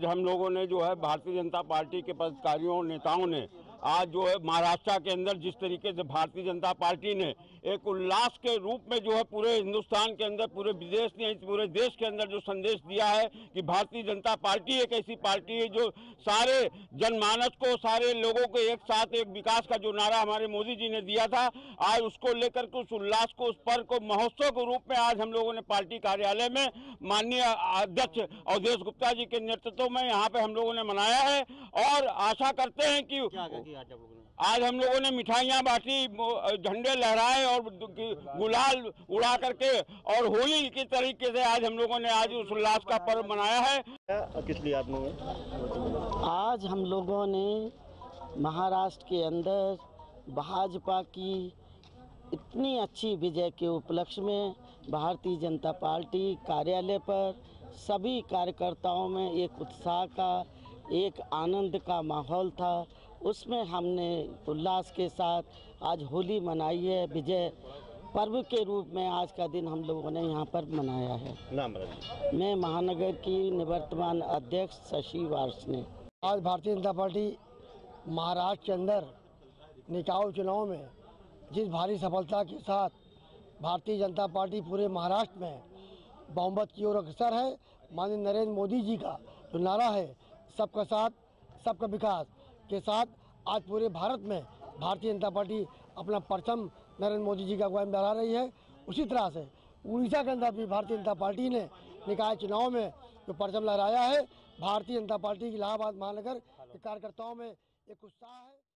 हम लोगों ने जो है भारतीय जनता पार्टी के पदाधिकारियों और नेताओं ने आज जो है महाराष्ट्र के अंदर जिस तरीके से भारतीय जनता पार्टी ने एक उल्लास के रूप में जो है पूरे हिंदुस्तान के अंदर, पूरे विदेश नहीं पूरे देश के अंदर जो संदेश दिया है कि भारतीय जनता पार्टी एक ऐसी पार्टी है जो सारे जनमानस को, सारे लोगों को एक साथ एक विकास का जो नारा हमारे मोदी जी ने दिया था, आज उसको लेकर के उस उल्लास को, उस पर्व को महोत्सव के रूप में आज हम लोगों ने पार्टी कार्यालय में माननीय अध्यक्ष अवधेश गुप्ता जी के नेतृत्व में यहाँ पे हम लोगों ने मनाया है। और आशा करते हैं कि आज हम लोगों ने मिठाइयाँ बांटी, झंडे लहराए और गुलाल उड़ा करके और होली की तरीके से आज हम लोगों ने आज उस उल्लास का पर्व मनाया है। किस लिए आप लोग आज हम लोगों ने महाराष्ट्र के अंदर भाजपा की इतनी अच्छी विजय के उपलक्ष्य में भारतीय जनता पार्टी कार्यालय पर सभी कार्यकर्ताओं में एक उत्साह का, एक आनंद का माहौल था। उसमें हमने उल्लास के साथ आज होली मनाई है। विजय पर्व के रूप में आज का दिन हम लोगों ने यहाँ पर मनाया है। नाम बताइए। मैं महानगर की निवर्तमान अध्यक्ष शशि वार्ष्णेय। आज भारतीय जनता पार्टी महाराष्ट्र के अंदर निकाय चुनाव में जिस भारी सफलता के साथ भारतीय जनता पार्टी पूरे महाराष्ट्र में बहुमत की ओर अग्रसर है, माननीय नरेंद्र मोदी जी का जो नारा है सबका साथ सबका विकास के साथ, आज पूरे भारत में भारतीय जनता पार्टी अपना परचम नरेंद्र मोदी जी का अगुवाई में लहरा रही है। उसी तरह से उड़ीसा के अंदर भी भारतीय जनता पार्टी ने निकाय चुनाव में जो परचम लहराया है, भारतीय जनता पार्टी की इलाहाबाद महानगर के कार्यकर्ताओं में एक उत्साह है।